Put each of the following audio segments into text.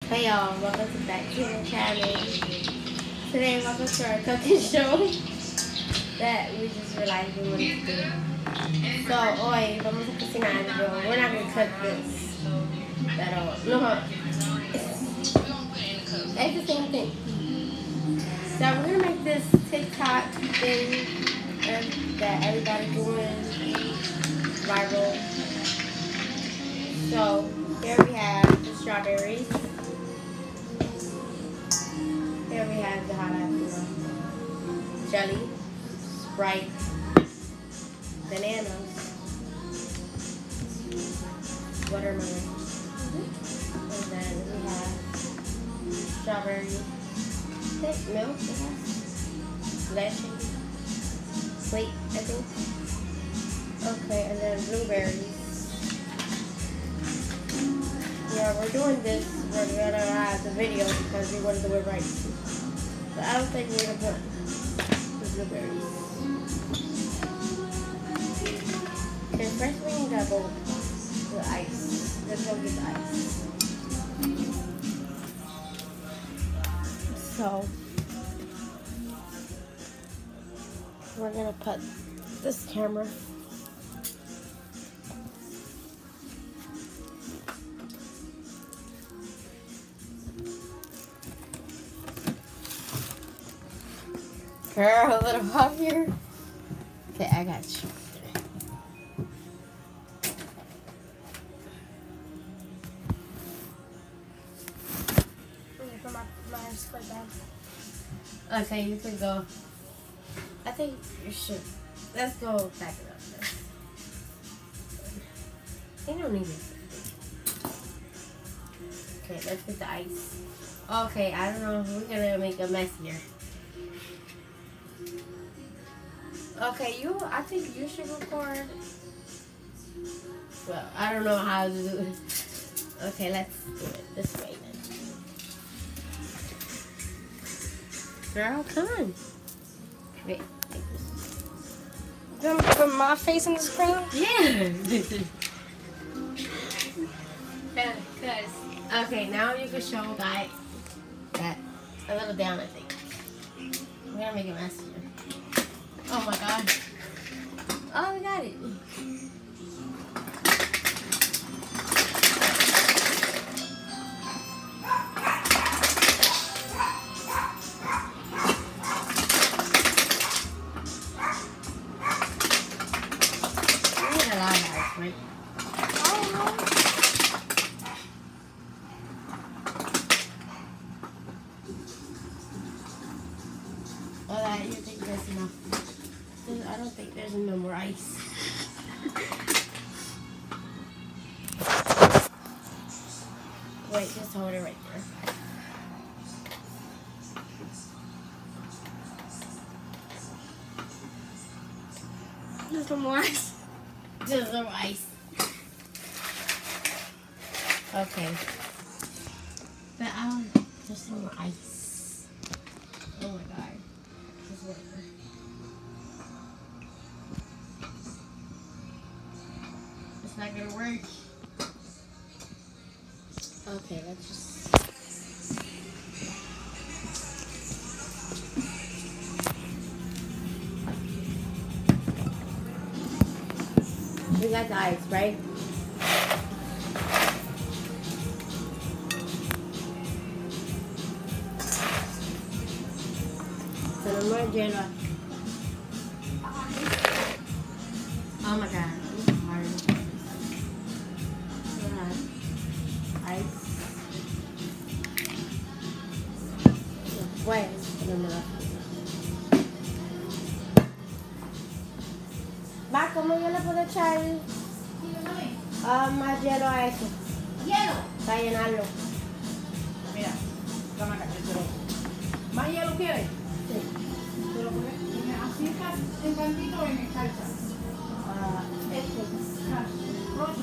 Hey y'all, welcome back to the channel. Today welcome to our cooking show that we just realized we wanted to do. So, oi, vamos a cocinar algo. We're not gonna cook this. Pero, no. It's the same thing. So we're gonna make this TikTok thing that everybody's doing viral. So here we have the strawberries. Here we have the hot apple jelly, Sprite, bananas, watermelon, and then we have strawberry thick milk, leche, wait, I think. Okay, and then blueberries. Yeah, we're doing this. We're gonna have the video because we want to do it right. But I don't think we're gonna put the blueberries. Okay, first we need to go the ice. Let's go get the ice. So we're gonna put this camera. Girl, a little up here. Okay, I got you. Okay, you can go. I think you should. Let's go back it up. You don't need it. Okay, let's get the ice. Okay, I don't know. We're gonna make a mess here. Okay, I think you should record. Well, I don't know how to do it. Okay, let's do it this way then. Girl, come on. Wait, take this. You want me to put my face on the screen? Yeah. Because, okay, now you can show that a little down, I think. We're gonna make a mess here. Oh my god. Oh, we got it. We need a lot of ice, right? Oh, that you think that's enough? I don't think there's no more ice. Wait, just hold it right there. Just some more ice. Just some ice. Okay. But just some more ice. Oh my god. Just wait. It's not gonna work. Okay, let's just. We got the ice, right? So no more jello. Oh my god. Ice. Después, va, ¿cómo yo le puedo echar más hielo a eso? ¿Hielo? Para llenarlo. Mira, toma acá, yo te lo. ¿Más hielo quieres? Sí. Te lo pones así en cantito o en escarcha. Este. Rojo.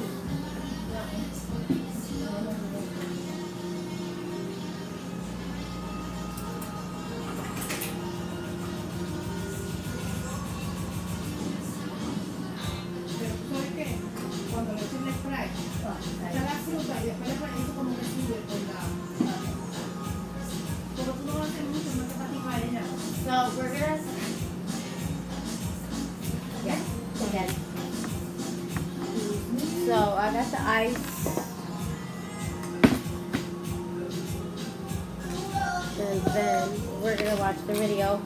Pero ¿sabes qué? Cuando le eches el spray, echa la fruta y después le pones eso como que sube. ice. And then we're gonna watch the video.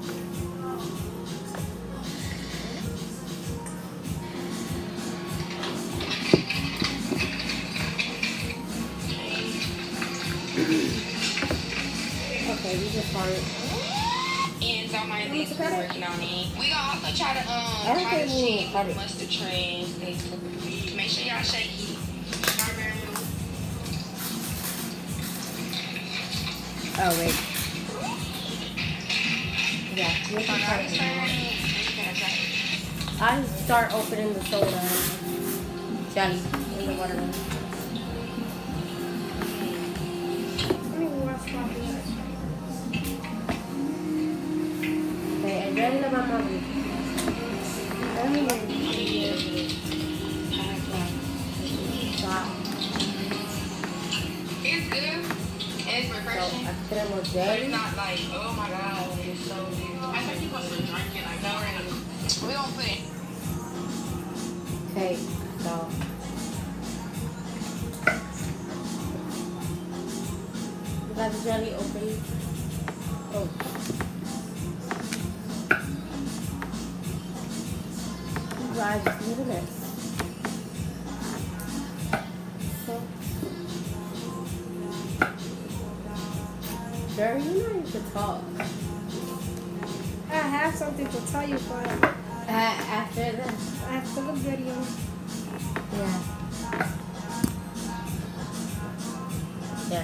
Okay, we just want it. And on my list, we're working on it. We gonna also try to I don't think we need to cut it. mustard trains. Make sure y'all shake it. Strawberry milk. Oh wait. Yeah, we can cut it. I start opening the soda jelly in the watermelon. Let me wash my hands. Okay, I'm ready to my mommy. Stop. It's good. It's So, refreshing. I put in more But it's jelly. not like, oh my god, it's so good. I think you're supposed to drink it like that. We gonna put it. Okay, so. You got the jelly open? Oh. You guys, look at this. So. Girl, you know you should talk. I have something to tell you, but After this. after the video. Yeah. Yeah.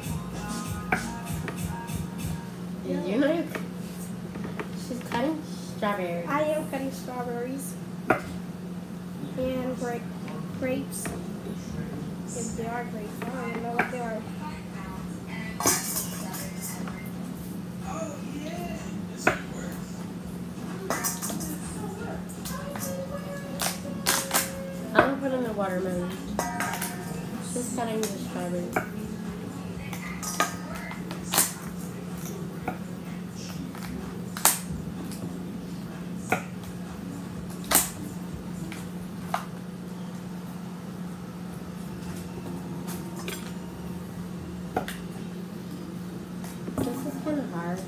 You know she's cutting strawberries. I am cutting strawberries and grapes. If they are grapes, I don't even know what they are. I'm gonna put in the watermelon. She's cutting the strawberries. This is kind of hard.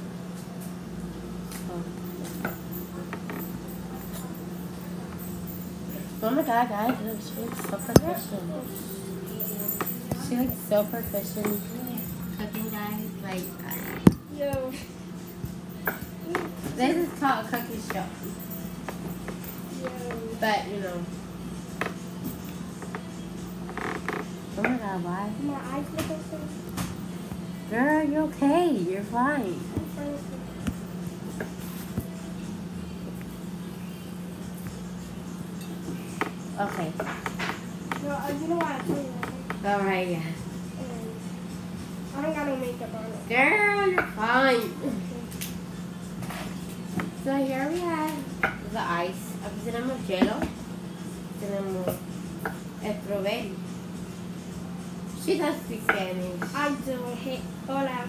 Oh my god, guys, she looks so proficient. She looks so proficient cooking, guys. Like, Yo. this is called a cookie show. But, you know. Oh my god, why? My eyes look okay. Girl, you're okay. You're fine. I'm fine with it. Okay. No, you know why I told you that. Alright, yeah. I don't got no makeup on it. Girl, you're fine. So here we have the ice. Aquí tenemos hielo. Tenemos el strawberry. She does speak Spanish. I do. Hey, hola.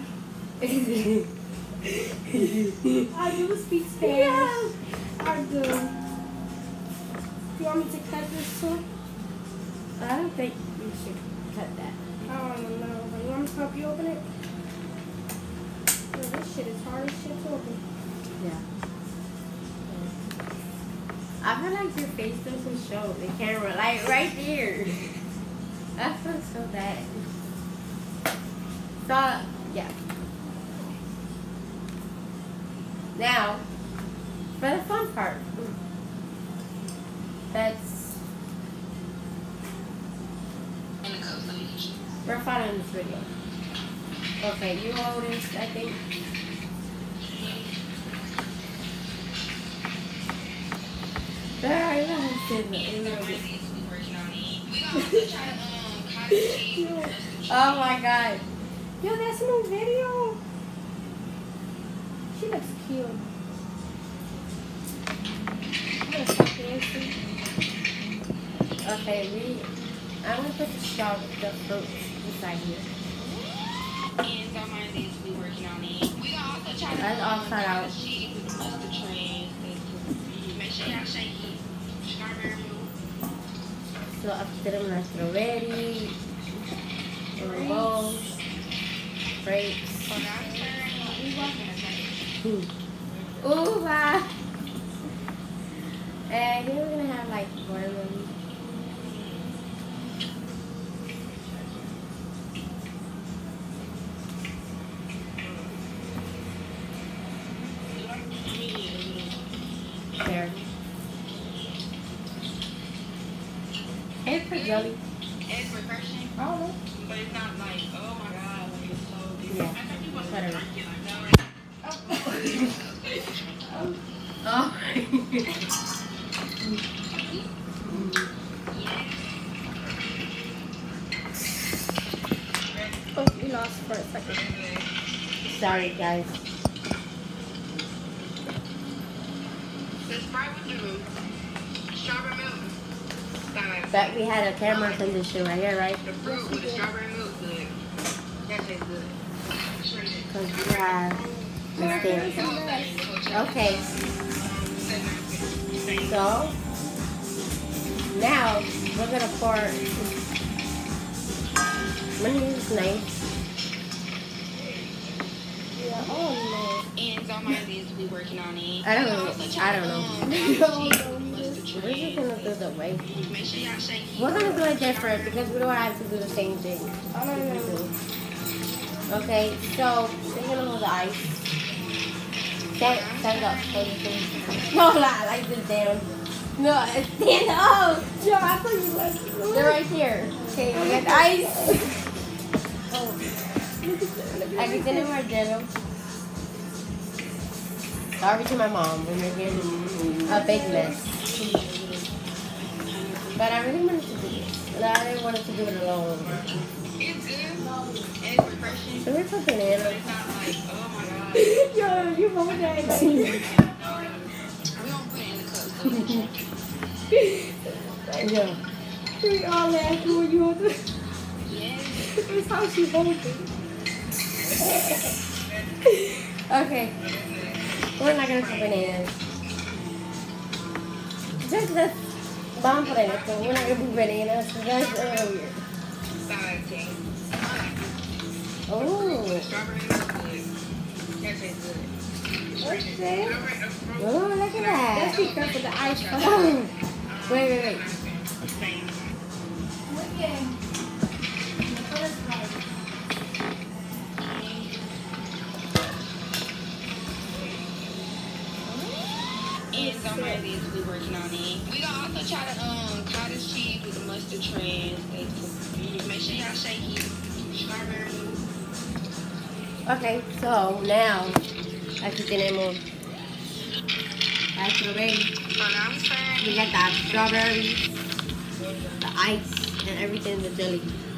I do speak Spanish. Yeah. I do. You want me to cut this too? I don't think you should cut that. I don't know. But you want me to help you open it? Oh, this shit is hard as shit to open. Yeah. I feel like your face doesn't show the camera. Like right there. I feel so bad. So, yeah. Now, for the fun part. That's, we're following this video. Okay, you hold this, I think. Very Oh my god. Yo, that's a new video. She looks cute. I'm gonna stop dancing. Okay, I'm gonna put the fruit inside here. And on my list, we working on it. We gonna also try to That's all cut out. cheese with the mustard trains. Make sure y'all shake it. Strawberry milk. So aquí tenemos la strawberry, mango, grapes, uva, and here we're gonna have like watermelon. There. It's for jelly. It's refreshing, Oh, but it's not like, oh my god, like it's so good. Yeah. I thought you wasn't Whatever. drinking, I know. Oh. Oh, we lost for a second. Sorry, guys. The Sprite with the strawberry milk. But we had a camera condition right here, right? The fruit with the strawberry milk, good. That tastes good. Because we have the stand. Okay. So now we're gonna pour. I'm gonna use this knife. Yeah, oh And so my is we working on it. I don't know. Also I try don't know. We're just gonna do the way. Make sure y'all shake it. We're gonna do it different because we don't have to do the same thing. no. I don't know. Okay, so we're gonna hold the ice. Stand up. Hold your thing. No, not like this down. No, stand up. Yo, I thought you like. They're right here. Okay, we got the ice. Aquí tenemos el hielo. Sorry to my mom, we're making a big mess. But I really wanted to do it. And I didn't want to do it alone. It's good. And it's refreshing. So we put But banana. it's not like, oh my god. Yo, you both that. We don't put it in the cup, so we check it. Yeah. We all laughing when you hold it. Yes. That's how she holds it. Okay. We're not gonna put bananas. Just this bomb banana. So we're not gonna put bananas. So that's a little weird. Side thing. Oh. Strawberry milk, good. That tastes good. What's that? Oh, look at Let's that. be careful the ice. Oh. Wait. And so my is we working on it. We gonna also try the cottage cheese with the mustard shreds. Make sure y'all shake it. Strawberry. Okay, so now aquí tenemos la strawberry. So now I'm saying. We got the strawberries, the ice, and everything in the jelly.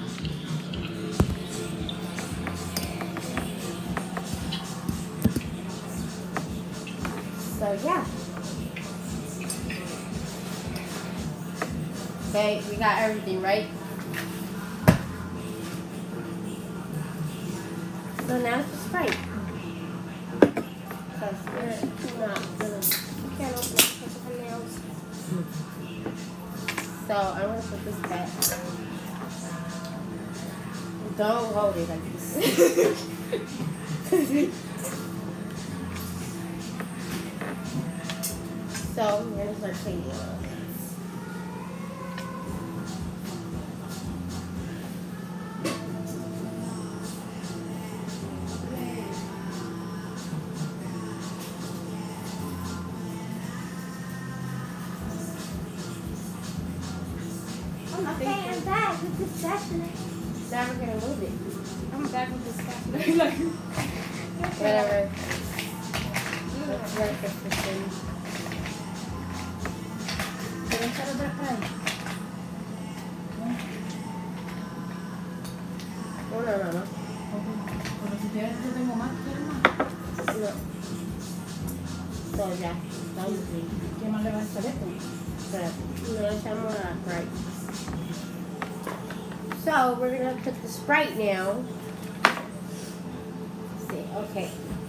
So yeah. Okay, we got everything, right? So now it's the Sprite. Because we're not gonna. You can't open it because of her nails. So I'm gonna put this back. Don't hold it like this. So we're gonna start changing it. I'm back with this spatula. Now we're gonna move it. I'm back with this spatula. Whatever. Let's work this thing. pero echar otra calle. No. Pero si quieres, yo tengo más, ¿quieres más? No. So ya, estamos bien. ¿Qué más le va a echar esto? No le echamos la Sprite. So we're gonna put the Sprite now. Let's see, okay.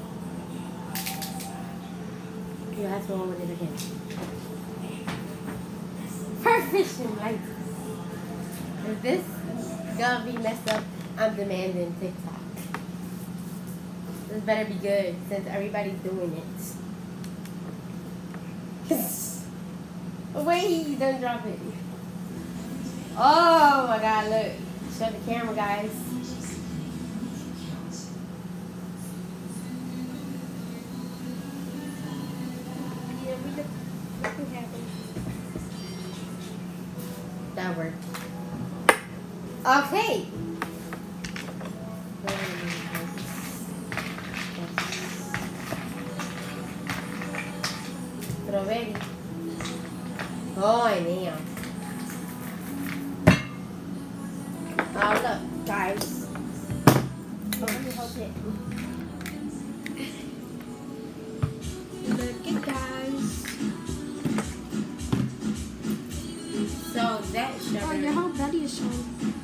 You have to hold it again. Perfection, like. If this gonna be messed up, I'm demanding TikTok. This better be good since everybody's doing it. Wait, don't drop it. Oh my god, look. Show the camera, guys. Yeah, we could have it. That worked. Okay. Strawberry. Oh, damn. Oh, look, guys. Let me hold it. Look at guys. So that Oh, strawberry. your whole belly is showing.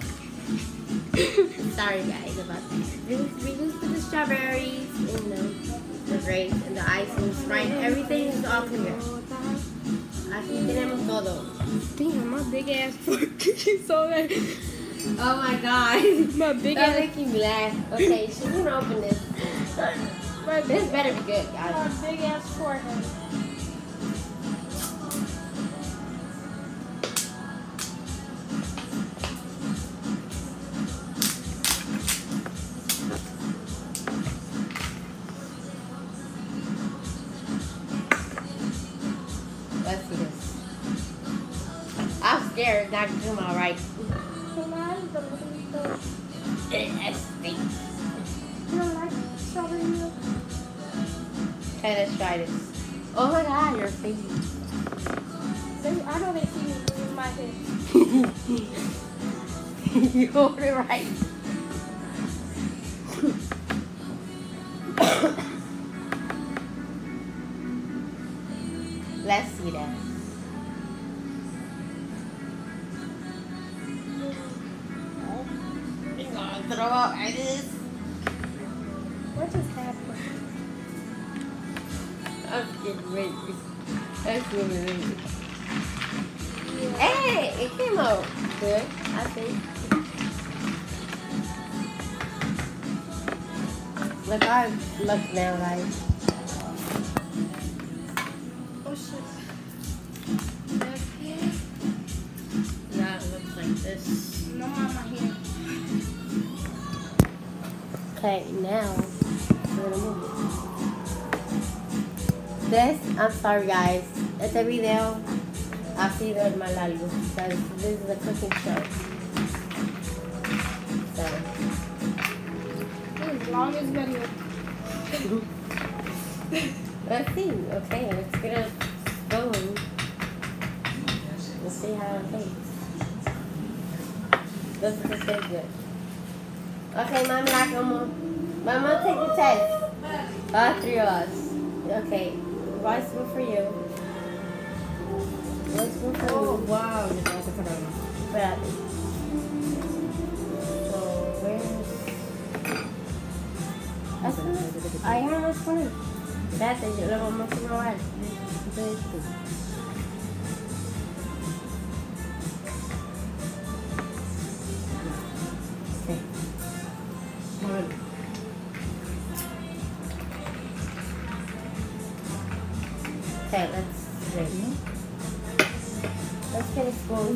Sorry, guys, about that. We just put the strawberries and the grapes and the icing, right? Everything is all clear. Así tenemos todo. Damn, my big ass fork is so bad. Oh my god. My big That ass. make you laugh. Okay, she can open this. This better be good, guys. My big ass forehead. Let's see this. I'm scared it's not gonna do all right. It stinks. You don't like strawberry milk? Okay, let's try this. Oh my god, your face. I know they see me in my head. You hold it right. Let's see that. You're gonna throw up at this. What just happened? I'm getting ready. That's really ready. Yeah. Hey, it came out good, I think. Look, I look now, guys. Oh shit. Now it looks like this. No, mama here. Okay, now we're gonna move it. This, I'm sorry guys. Este video ha sido el más largo because this is a cooking show. So, This is longest video. let's see. Okay, let's get a spoon. Let's see how it tastes. This is good. Okay, Mama, like Mama, take the test. All three of us. Okay, one spoon for you. One spoon for Oh, you. wow. Ito ako sa karami. But, so, where's... Ay, how much spoon? Dati, lo vamos a probar. Entonces, okay. Mahal. Okay, let's wait. Let's get a spoon.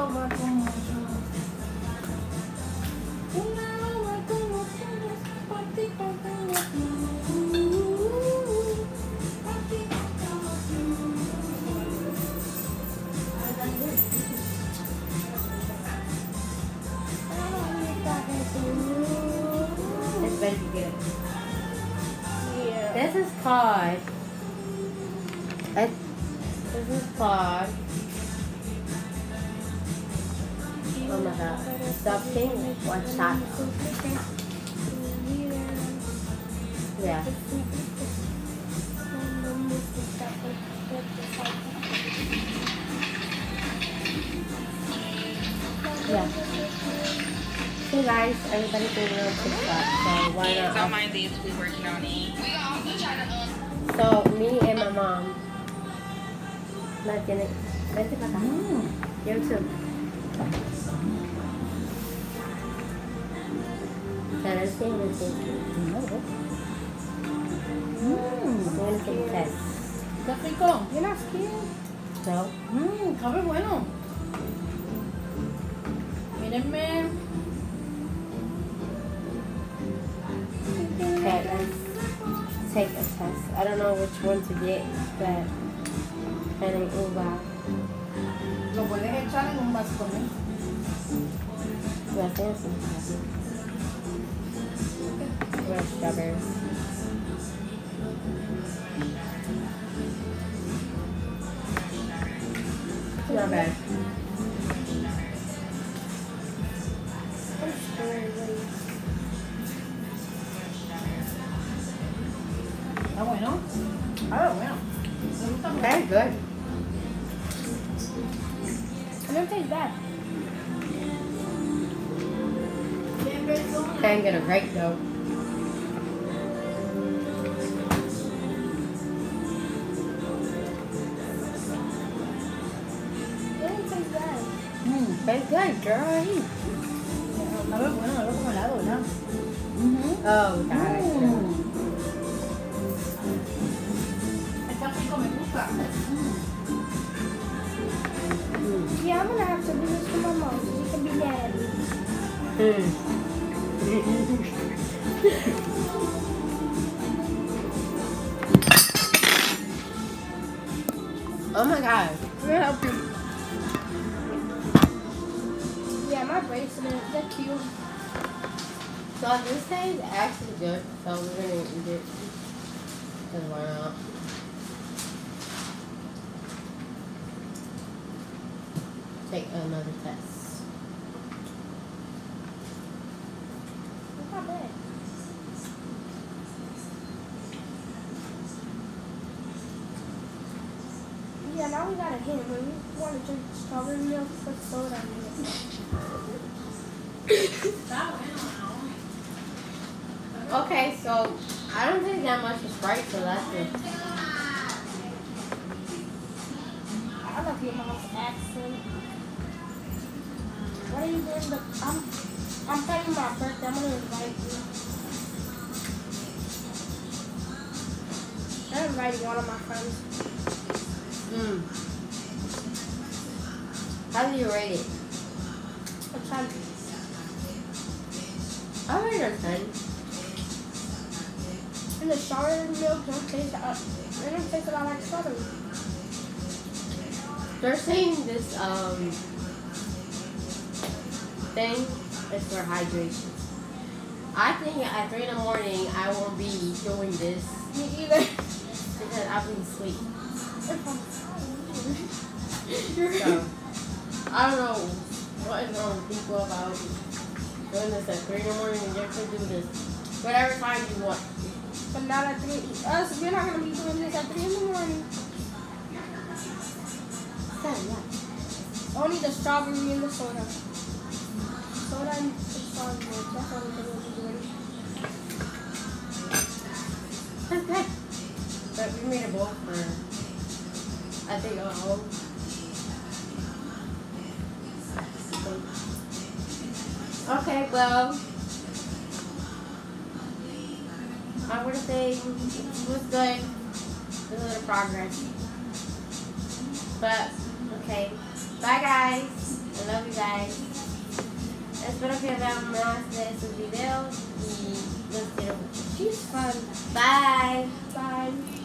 This better be good. Yeah. This is called. This is called. Oh my god. Stuffing or chocolate. Yeah. Yeah. Hey guys, everybody's doing it on TikTok, so why Don't not? mind this. We working on it. We gonna also try to So me and my mom. Vente para acá. You too. Let's see what it is. No. I'm gonna take a test. ¿Está rico? You're not scared? No? Sabe bueno. Mírenme. Okay, let's take a test. I don't know which one to get, but and uva. Lo puedes echar en un vaso con él. Yeah, fancy. What strawberries? Not bad. I'm scared. Está bueno. Está bueno. Me gusta mucho. Very good. It don't taste bad. Can't get a break though. It don't taste bad. Very good, girl. Sabe bueno, algo como helado, ¿verdad? Oh, God. Está rico, me gusta. Yeah, I'm gonna have to do this for my mom. She can be mad at me. Oh my God. I'm gonna help you. Yeah, my bracelet, they're cute. So this tastes actually good, so we're gonna eat it. Cause why not? Take another test. It's not bad. Yeah, now we got a hint. When we want to drink strawberry milk, put soda in it. Está bueno. Okay, so I don't think that much is Sprite, so that's good. I love your mom's accent. What are you doing? I'm planning my birthday. I'm gonna invite you. I'm inviting one of my friends. How do you rate it? I'm trying. I rate it a 10. And the strawberry milk don't taste. It don't taste a lot like strawberry. They're saying this thing is for hydration. I think at 3 in the morning I won't be doing this Me either. because I'll be asleep. You're So I don't know what is wrong with people about doing this at 3 in the morning and you can do this whatever time you want. But not at 3. We're not gonna be doing this at 3 in the morning. So yeah. Only the strawberry and the soda. Soda and strawberry milk. That's the only thing we'll be doing. That's good. But we made a bowl for I think okay, well I would say it was good. A little progress. But okay. Bye guys. I love you guys. Espero que vean más de esos videos y los quiero mucho. She's fun. Bye. Bye.